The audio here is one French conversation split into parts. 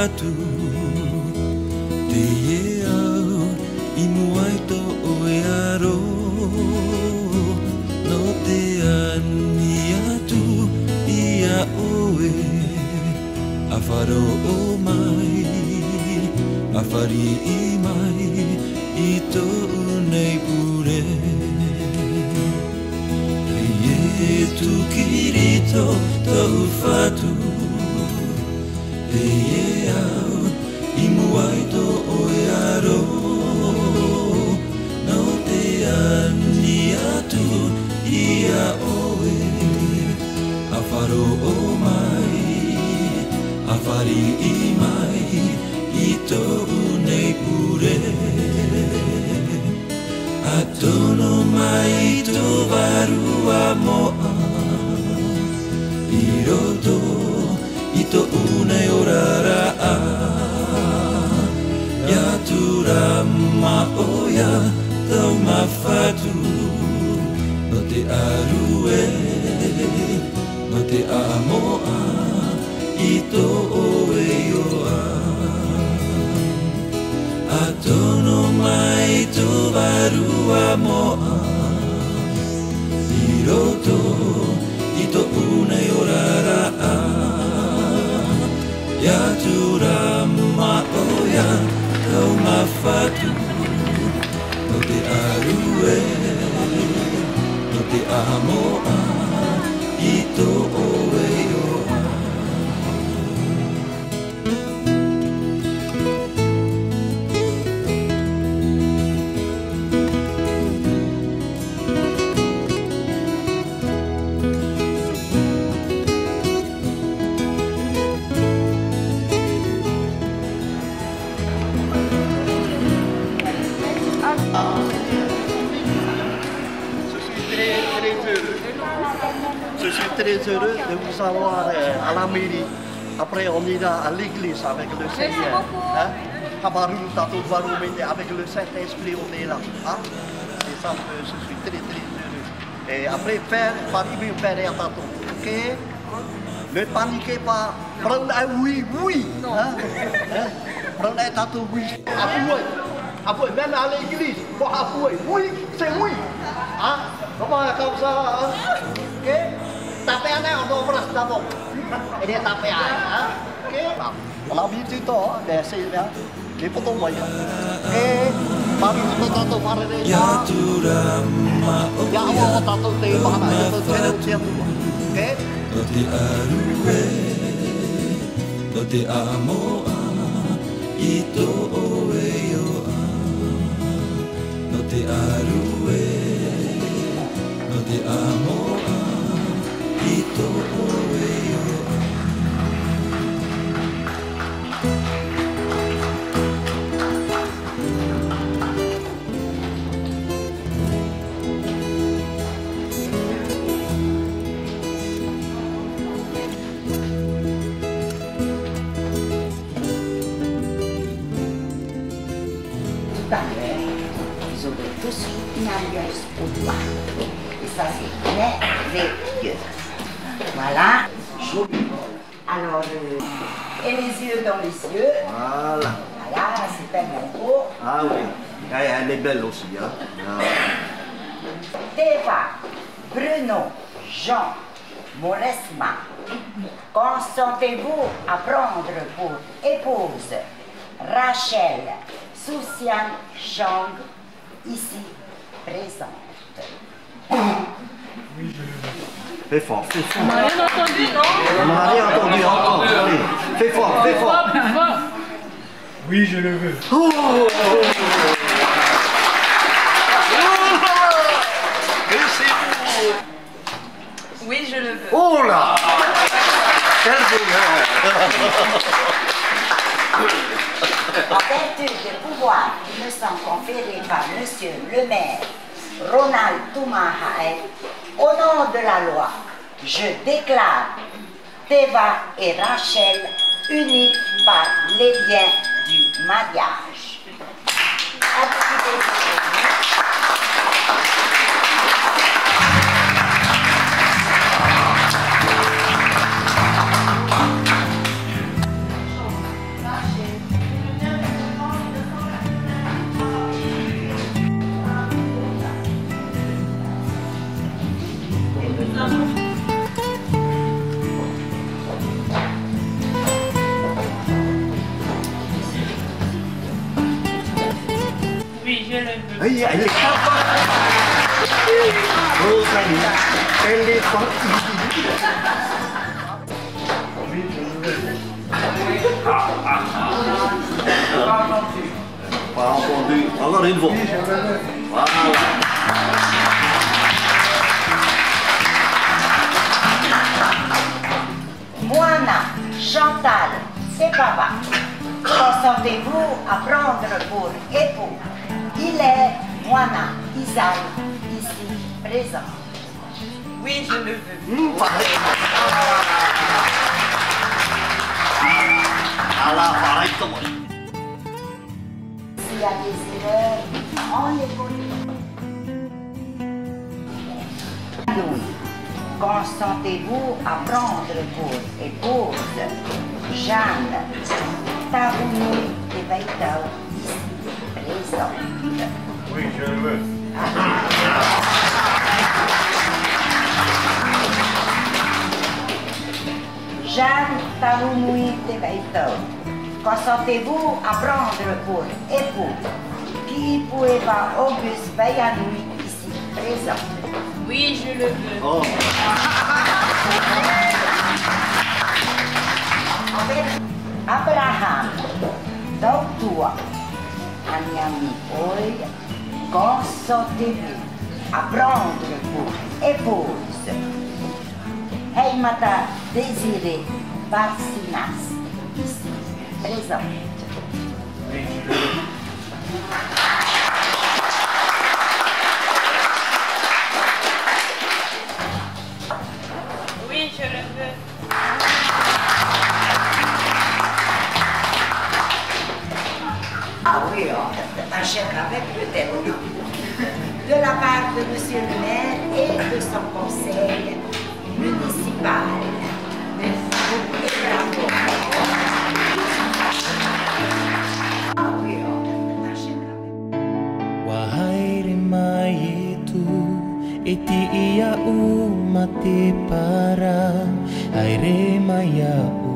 fatu te e au I muai to oe aro no te ani atu ia oe a wharo o mai a whari I mai I tō nei pure e tu kirito tau whatu e au I muai to oe aro no te ani atu ia oe a wharo o mai a whari I mai I tō nei pure a tono mai tō warua moa I roto I tō unei o rara a Ia tura ma oia tau mawhatu No te arue No te amoa I tō oe oa A tono mai tō warua moa I roto I tō unei o rara a Ia tura ma oia tau mawhatu No te arue No te amoa I tō oe oa Je suis très heureux de vous avoir à la mairie. Après, on ira à l'église avec le Seigneur. Hein? Avec le Saint-Esprit, on est là. Hein? C'est ça que je suis très heureux. Et après, faire et à tatou. Ok? Ne paniquez pas. Prenez un oui, oui. Hein? Prenez un tatou, oui. Après, même à l'église, oui, c'est oui. Hein? Comment comme ça? Hein? Ok? Tapez un air dans le d'abord. Et des tapés à ok? On a vu tout temps, c'est bien. Les photos moyens. Et parmi les photos, on va aller là. Il y a un tatou de ok? No te arue No te amoa I tō oe oa No te arue No te amoa I tō oe oa Ils auraient tous une alliance au doigt. Et ça, c'est merveilleux. Voilà. Alors, et les yeux dans les yeux. Voilà. Voilà, c'est tellement beau. Ah oui. Elle est belle aussi. Hein? Ah. Teva, Bruno, Jean, Mauresma, consentez-vous à prendre pour épouse Rachel Souciane Chang, ici présente. Fais fort, fais fort. On n'a rien entendu, non? On n'a rien entendu encore. Allez, fais fort, fais fort. Oui, je le veux. Oh et c'est beau. Oui, je le veux. Oh là! Quel bonheur! En vertu des pouvoirs qui me sont conférés par Monsieur le maire Ronald Toumahae, au nom de la loi, je déclare Teva et Rachel unis par les liens du mariage. Oui, je le veux. Oui, elle est capable. Rosalie, elle est fantastique. Oui, je le veux. Pas entendu. Encore une fois. Oui, je le veux. Voilà. Moana, Chantal, c'est papa. Consentez-vous à prendre pour époux? Il est Moana, Isaac, ici présent. Oui, je le veux. Pareil. Allah, pareil comme moi. S'il y a des erreurs, on les corrige. Louis, consentez-vous à prendre pour épouse Jeanne Tarouni de Veittel, ici présente? Oui, je le veux. Jeanne Tarouni de Veittel, consentez-vous à prendre pour époux Kipueva Auguste Bayanoui, ici présent? Oui, je le veux. Oh. Avec Abraham, donc toi, Aniami Oi, consentez-vous à prendre pour épouse Heimata Désiré Barcinas, ici présente? Oui, je le veux. Oui, je le veux. Ah oui, un chèque avec le thème. De la part de Monsieur le maire et de son conseil municipal. Merci beaucoup et bravo. Ah oui, un chèque avec. Wahai remai itu iti ia umate para ai remaya u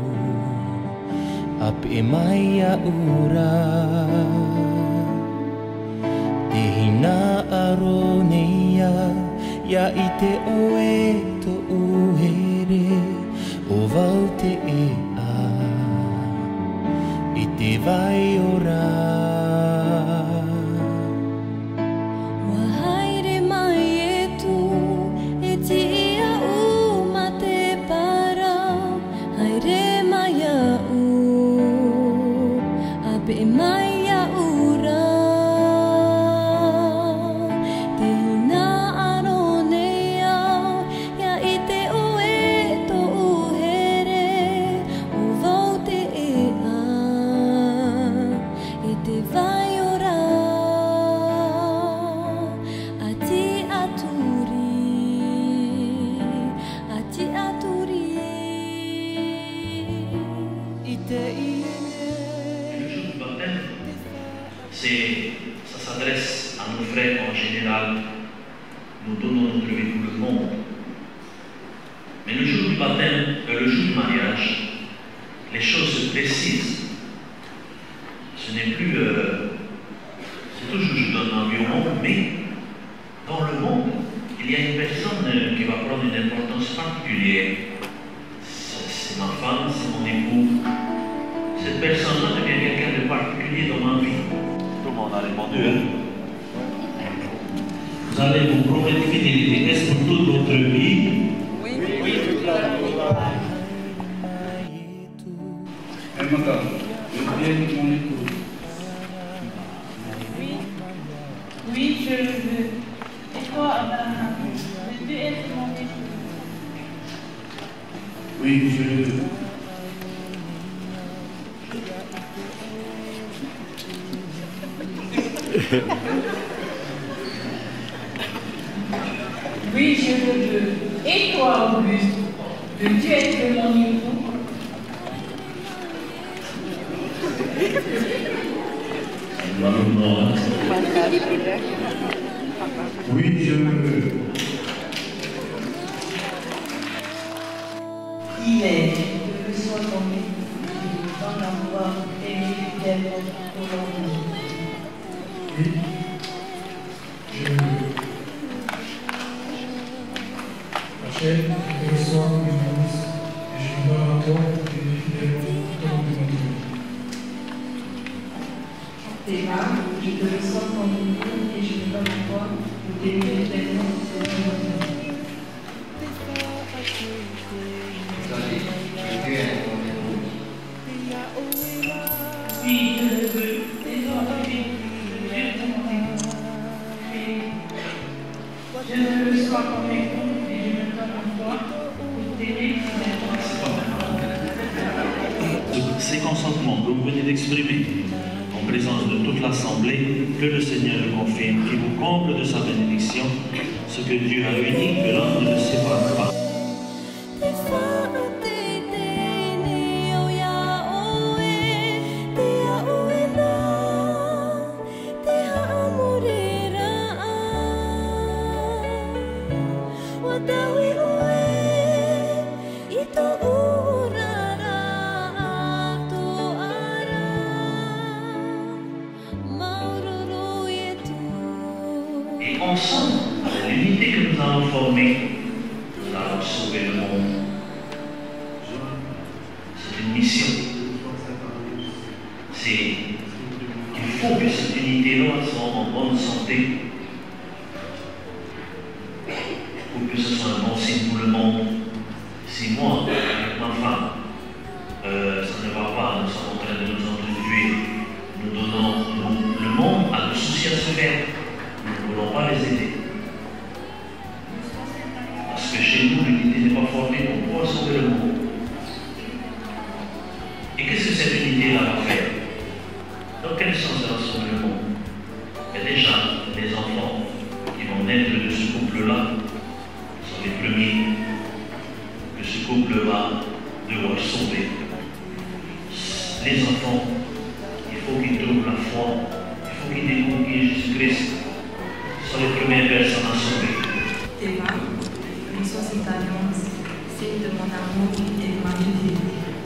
api maya ura Tihina aroneia ya ite oe to uhere o vaute e a ite vai ora Wahai remai etu, eti ia umate para, hai remaya u, abe maya ura. Tihina aronea, ya ite oe to uhere, o volte e a, ite vai ora. Ça s'adresse à nos frères en général. Nous donnons notre vie pour le monde. Mais le jour du baptême, le jour du mariage, les choses se précisent. Ce n'est plus... c'est toujours je donne ma vie au monde, mais dans le monde, il y a une personne qui va prendre une importance particulière. C'est ma femme, c'est mon époux. Cette personne-là devient quelqu'un de particulier dans ma vie. Tout le monde a répondu, hein? Vous allez vous promettre fidélité. Est-ce pour toute votre vie? Oui, toute la vie. Heimata, le bien de mon épouse. Oui. Oui, je le veux. Et toi, Abraham, veux-tu être mon époux? Oui, je le veux. Oui, je le veux. Et toi, Auguste, veux-tu être mon époux? Oui, je le veux. Il est, que ce soit ton époux, dans la voie et fidèle pour l'homme. Et j'achète, je reçois mes nourrices et je me donne à toi et les fidèles tout au long de notre vie. Tes mains, je te reçois comme une vie et je me donne à toi pour t'aimer éternellement tout au long de notre vie. Oui, je veux désormais je le reçois comme époux et je me donne à toi pour t'aimer éternellement. Ces consentements que vous venez d'exprimer en présence de toute l'Assemblée, que le Seigneur le confirme, qui vous comble de sa bénédiction, ce que Dieu a uni, que l'homme ne le sépare pas. Et ensemble, avec l'unité que nous allons former, nous allons sauver le monde. C'est une mission. Il faut que cette unité-là soit en bonne santé pour que ce soit un bon signe pour le monde. Si moi, avec ma femme, ça ne va pas, nous sommes en train de nous entretuer, nous donnons, le monde a des soucis à se faire. Nous ne voulons pas les aider. Parce que chez nous, l'unité n'est pas formée pour pouvoir sauver le monde. Et qu'est-ce que cette unité-là va faire? Dans quel sens elle va sauver le monde? Mais déjà, les enfants qui vont naître de ce couple-là sont les premiers que ce couple va devoir sauver. Les enfants, il faut qu'ils trouvent la foi, il faut qu'ils découvrent qui est Jésus-Christ. Ce sont les premières personnes à sauver. Tes mains, reçois cette alliance, signe de mon amour et de ma fidélité.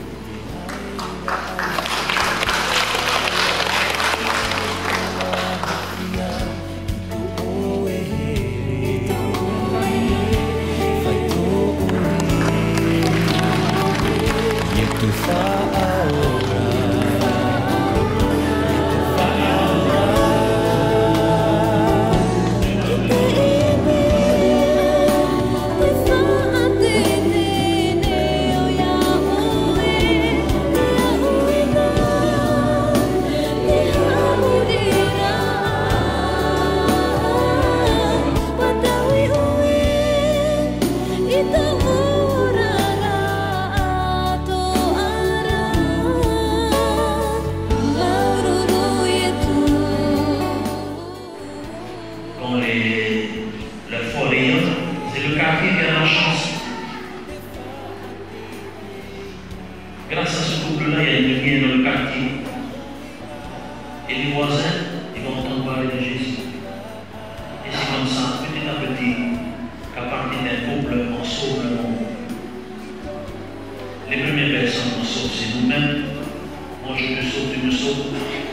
C'est le quartier qui a la chance. Grâce à ce couple-là, il y a une lumière dans le quartier. Et les voisins, ils vont entendre parler de Jésus. Et c'est comme ça, petit à petit, qu'à partir d'un couple, on sauve le monde. Les premières personnes qu'on sauve, c'est nous-mêmes. Moi, je te sauve, tu me sauves.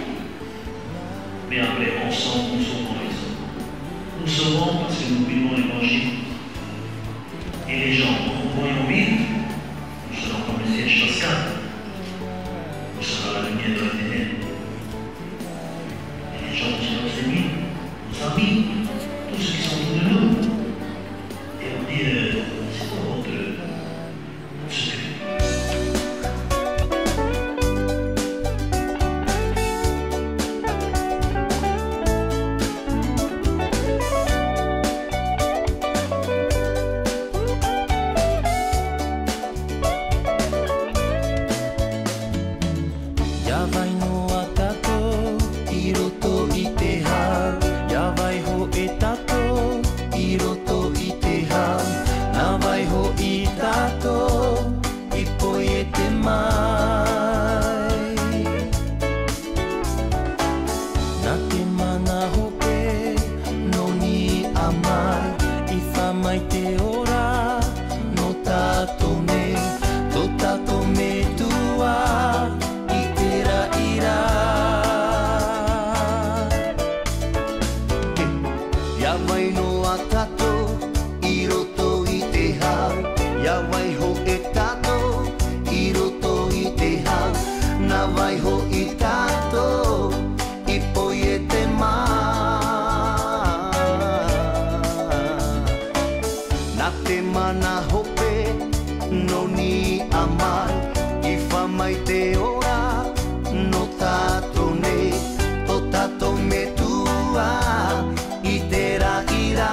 Mais après, ensemble, nous sauvons les autres. Nous sauvons parce que nous vivons l'évangile. Et les gens, en voyant vivre, nous serons comme le ciel chascade. Nous serons la lumière de la ténèbre. Et les gens seront nos ennemis, nos amis, tous ceux qui sont autour de nous. Et on dit, c'est quoi votre secret? mana hope no ni amai I whamai te ora no tato nei to tato me tua I te raira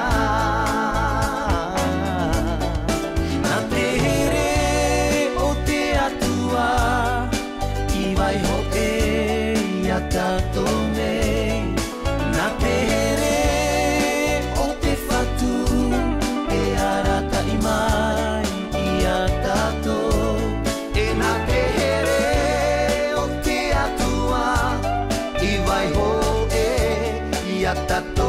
na te here o te atua I vai hope ia tato nei na te here o te whatu e arata I mai ia tato e na te here o te atua I vai ho e ia tato